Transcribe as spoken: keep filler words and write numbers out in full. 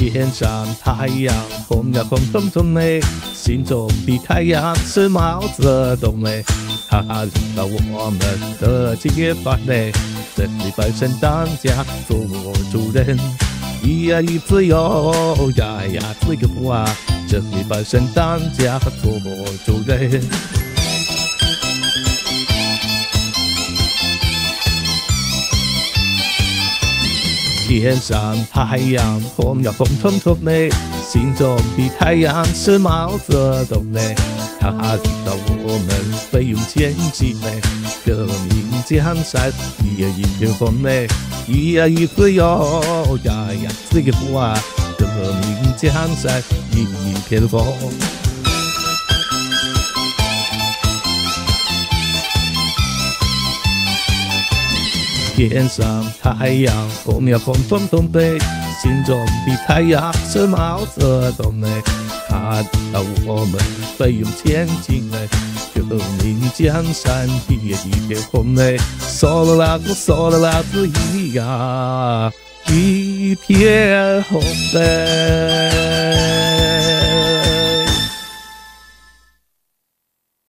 天上太阳红呀红彤彤嘞，心中的太阳是毛泽东嘞，他领导我们的解放嘞，真理本身当家做主人，咿呀咿自由呀呀自由啊，真理本身当家做主人。天上太阳红呀红彤彤嘞，心中的太阳是毛泽东嘞，他领导我们奋勇前进嘞，革命江山一呀一片红嘞，咿呀一自由呀呀自由啊，革命江山一片红。天上太阳红呀红彤彤嘞，心中的太阳是毛泽东嘞，他领导我们奋勇前进嘞，革命江山一一片红嘞，嗦啦啦嗦啦啦子咿呀一片红嘞。